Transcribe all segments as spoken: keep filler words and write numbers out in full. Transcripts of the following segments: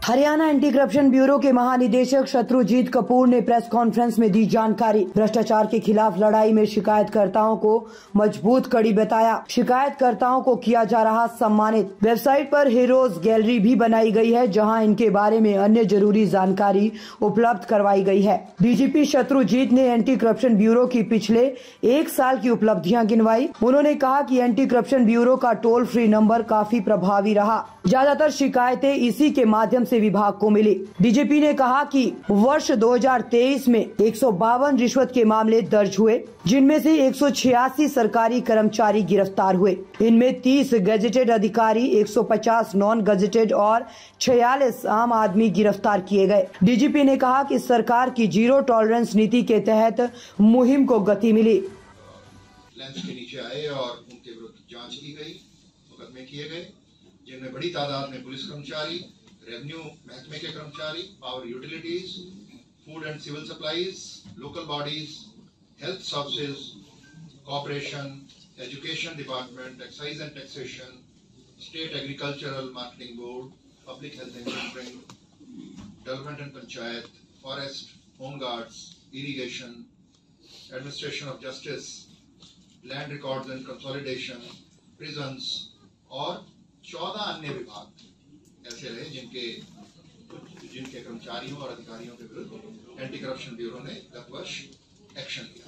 Haryana anti corruption bureau के महानिदेशक शत्रुजीत कपूर ने प्रेस कॉन्फ्रेंस में दी जानकारी। भ्रष्टाचार के खिलाफ लड़ाई में शिकायतकर्ताओं को मजबूत कड़ी बताया। शिकायतकर्ताओं को किया जा रहा सम्मानित। वेबसाइट पर हीरोज गैलरी भी बनाई गई है, जहां इनके बारे में अन्य जरूरी जानकारी उपलब्ध करवाई गई है। डीजीपी शत्रुजीत ने एंटी करप्शन ब्यूरो की पिछले एक साल की उपलब्धियां गिनवाई। उन्होंने कहा कि एंटी करप्शन ब्यूरो का टोल फ्री नंबर काफी प्रभावी रहा। ज्यादातर शिकायतें इसी के माध्यम से विभाग को मिली। डीजीपी ने कहा कि वर्ष दो हज़ार तेईस में एक सौ बावन रिश्वत के मामले दर्ज हुए, जिनमें से एक सौ छियासी सरकारी कर्मचारी गिरफ्तार हुए। इनमें तीस गजेटेड अधिकारी, एक सौ पचास नॉन गजेटेड और छियालीस आम आदमी गिरफ्तार किए गए। डीजीपी ने कहा कि सरकार की जीरो टॉलरेंस नीति के तहत मुहिम को गति मिली। लेंस के नीचे आए और उनके विरुद्ध जांच की गई, मुकदमे किए गए, जिनमें बड़ी तादाद में पुलिस कर्मचारी, रेवेन्यू महकमे के कर्मचारी, power utilities, food and civil supplies, local bodies, health services, corporation, education department, excise and taxation, state agricultural marketing board, public health engineering, development and panchayat, forest, home guards, irrigation, administration of justice, land records and consolidation, prisons और चौदह अन्य विभाग ऐसे रहे जिनके जिनके कर्मचारियों और अधिकारियों के विरुद्ध एंटी करप्शन ब्यूरो ने गत वर्ष एक्शन लिया।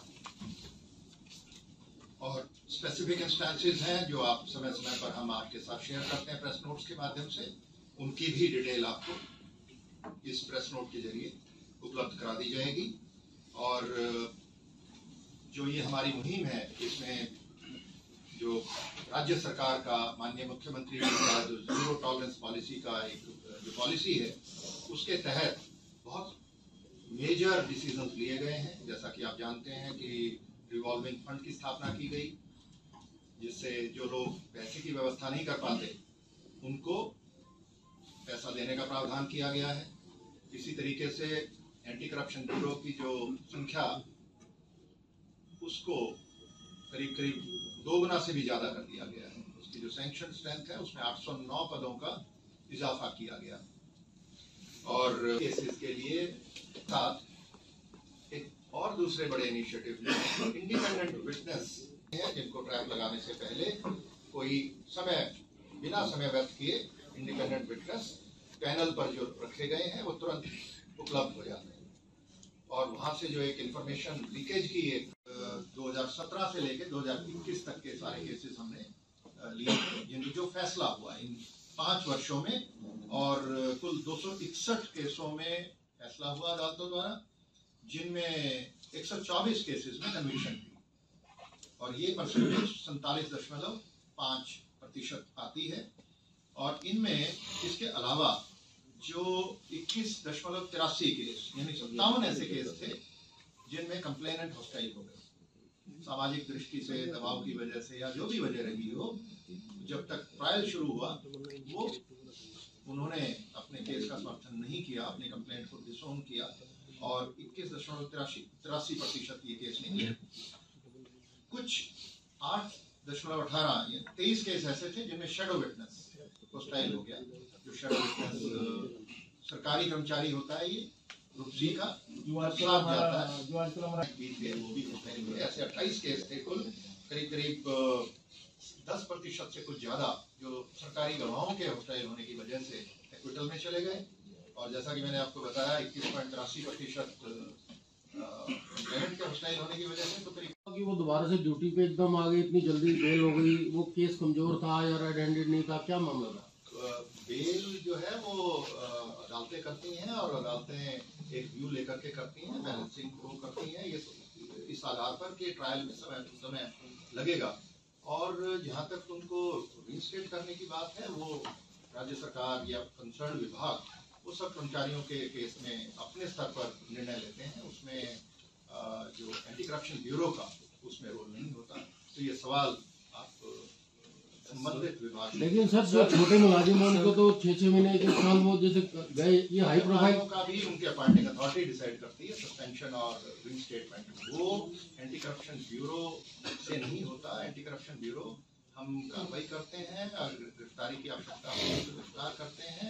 और स्पेसिफिक इंस्टेंसेस हैं जो आप समय समय पर हम आपके साथ शेयर करते हैं प्रेस नोट्स के माध्यम से। उनकी भी डिटेल आपको इस प्रेस नोट के जरिए उपलब्ध करा दी जाएगी। और जो ये हमारी मुहिम है, इसमें जो राज्य सरकार का माननीय मुख्यमंत्री का जो जीरो टॉलरेंस पॉलिसी का एक जो पॉलिसी है, उसके तहत बहुत मेजर डिसीजंस लिए गए हैं। जैसा कि आप जानते हैं कि रिवॉल्विंग फंड की स्थापना की गई, जिससे जो लोग पैसे की व्यवस्था नहीं कर पाते उनको पैसा देने का प्रावधान किया गया है। इसी तरीके से एंटी करप्शन ब्यूरो की जो संख्या उसको करीब करीब दो गुना से भी ज्यादा कर दिया गया है। उसकी जो सैंक्शन स्ट्रेंथ है उसमें आठ सौ नौ पदों का इजाफा किया गया। और केसेस के लिए साथ एक और दूसरे बड़े इनिशिएटिव इंडिपेंडेंट विटनेस है, जिनको ट्रैप लगाने से पहले कोई समय बिना समय व्यर्थ किए इंडिपेंडेंट विटनेस पैनल पर जो रखे गए हैं वो तुरंत उपलब्ध हो जाते हैं। और वहां से जो एक इंफॉर्मेशन लीकेज की एक दो हज़ार सत्रह से लेकर दो हज़ार इक्कीस तक के सारे केसेस हमने लिए थे, जिनकी जो फैसला हुआ इन पांच वर्षों में। और कुल दो सौ इकसठ केसों में फैसला हुआ अदालतों द्वारा, जिनमें एक सौ चौबीस केसेस में कन्विक्शन थी। और ये परसेंटेज सैंतालीस दशमलव पांच प्रतिशत आती है। और इनमें इसके अलावा जो इक्कीस दशमलव तिरासी केस यानी सत्तावन ऐसे केस थे जिनमें कंप्लेनेंट हॉस्टाइल हो गए, सामाजिक दृष्टि से, दबाव की वजह से या जो भी वजह रही हो। जब तक ट्रायल शुरू हुआ वो उन्होंने अपने केस का समर्थन नहीं किया, अपने कंप्लेंट को डिसोन किया और इक्कीस दशमलव तिरासी तिरासी प्रतिशत ये केस निकले। कुछ आठ दशमलव अठारह तेईस केस ऐसे थे जिनमें शेडो विटनेस हॉस्टाइल हो गया। जो शेडो विटनेस सरकारी कर्मचारी होता है, ये ग्रुप सी का जो आजकल जाता है, जो आजकल हमारा बीत गए वो भी हॉस्टाइल हुए। ऐसे अट्ठाईस केस थे कुल। करीब करीब दस प्रतिशत से कुछ ज्यादा जो सरकारी गवाहों के हॉस्टाइल होने की वजह से एक्विटल में चले गए। और जैसा कि मैंने आपको बताया, इक्कीस पॉइंट तिरासी प्रतिशत के हॉस्टाइल होने की वजह से तो करीब कि वो दोबारा से ड्यूटी पे एकदम आ गई, इतनी जल्दी बेल हो गई। वो केस कमजोर था या रेड हैंडेड नहीं था, क्या मामला था? बेल जो है वो अदालतें करती हैं और अदालतें एक व्यू लेकर के करती हैं, बैलेंसिंग को करती हैं ये इस आधार पर कि ट्रायल में समय समय लगेगा। और जहां तक उनको रिइंस्टेट करने की बात है, वो राज्य सरकार या कंसर्न विभाग वो सब कर्मचारियों के केस में अपने स्तर पर निर्णय लेते हैं। उसमें जो एंटी करप्शन ब्यूरो का उसमें रोल नहीं होता। तो ये सवाल आप संबंधित विभाग। लेकिन सर जो छोटे मुलाजिम हैं उनको तो छह छह महीने एक साल वो जैसे गए, ये हाई प्रोफाइल का भी उनके अपॉइंटिंग अथॉरिटी डिसाइड करती है सस्पेंशन और रिइंस्टेटमेंट। वो एंटी करप्शन ब्यूरो से नहीं होता। एंटी करप्शन ब्यूरो हम कार्रवाई करते हैं, अगर गिरफ्तारी की आवश्यकता हो तो गिरफ्तार करते हैं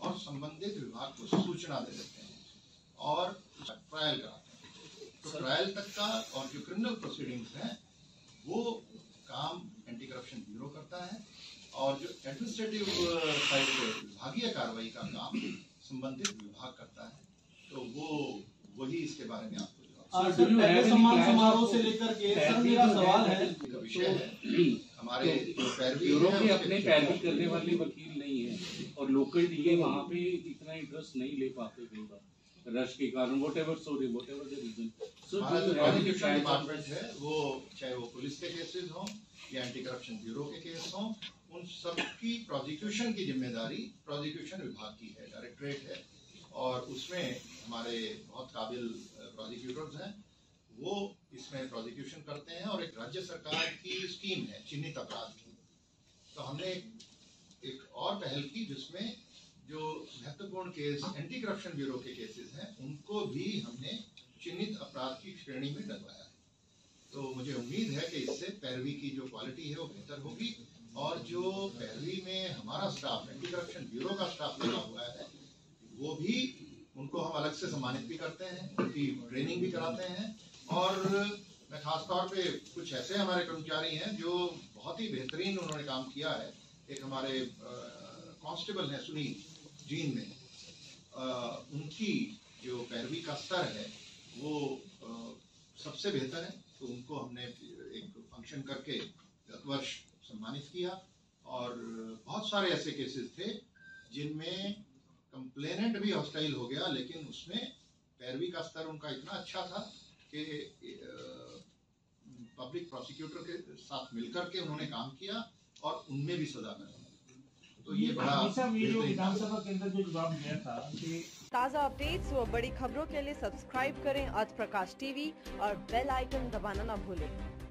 और संबंधित विभाग को सूचना दे देते हैं और ट्रायल कराते हैं। तो ट्रायल तक का और जो क्रिमिनल प्रोसीडिंग्स हैं वो काम एंटी करप्शन ब्यूरो करता है और जो एडमिनिस्ट्रेटिव साइड पे विभागीय कार्रवाई का काम संबंधित विभाग करता है। तो वो वही इसके बारे में आपको सम्मान समारोह से लेकर के सर मेरा सवाल है विषय है हमारे पैरवी अपने पैरवी करने वाले वकील नहीं है और लोकल डीए वहाँ पे इतना इंटरेस्ट नहीं ले पाते कई बार रश के कारण whatever sorry whatever the reason. Prosecution department है वो चाहे वो पुलिस के केसेस हों या एंटी करप्शन ब्यूरो के केस हों उन सबकी प्रोसिक्यूशन की जिम्मेदारी प्रोसिक्यूशन विभाग की है, डायरेक्टरेट है और उसमें हमारे बहुत काबिल प्रोसिक्यूटर्स हैं वो इसमें प्रोसिक्यूशन करते हैं और एक राज्य सरकार की स्कीम है चिन्हित अपराध की। तो हमने एक और पहल की जिसमें जो महत्वपूर्ण केस एंटी करप्शन ब्यूरो के केसेस हैं उनको भी हमने चिन्हित अपराध की श्रेणी में डलवाया है। तो मुझे उम्मीद है कि इससे पैरवी की जो क्वालिटी है वो बेहतर होगी और जो पैरवी में हमारा स्टाफ एंटी करप्शन ब्यूरो का स्टाफ लगा हुआ है वो भी उनको हम अलग से सम्मानित भी करते हैं, उनकी ट्रेनिंग भी कराते हैं और मैं खास तौर पे कुछ ऐसे हमारे कर्मचारी हैं जो बहुत ही बेहतरीन उन्होंने काम किया है। एक हमारे कांस्टेबल हैं सुनील जीन में आ, उनकी जो पैरवी का स्तर है वो आ, सबसे बेहतर है। तो उनको हमने एक फंक्शन करके गत वर्ष सम्मानित किया और बहुत सारे ऐसे केसेस थे जिनमें कंप्लेनेंट भी हॉस्टाइल हो गया लेकिन उसमें पैरवी का स्तर उनका इतना अच्छा था कि पब्लिक प्रोसिक्यूटर के साथ मिलकर के उन्होंने काम किया और उनमें भी सजा मिली। तो ये बड़ा विधानसभा के अंदर जो जवाब दिया था कि ताज़ा अपडेट्स व बड़ी खबरों के लिए सब्सक्राइब करें आज प्रकाश टीवी और बेल आइकन दबाना न भूलें।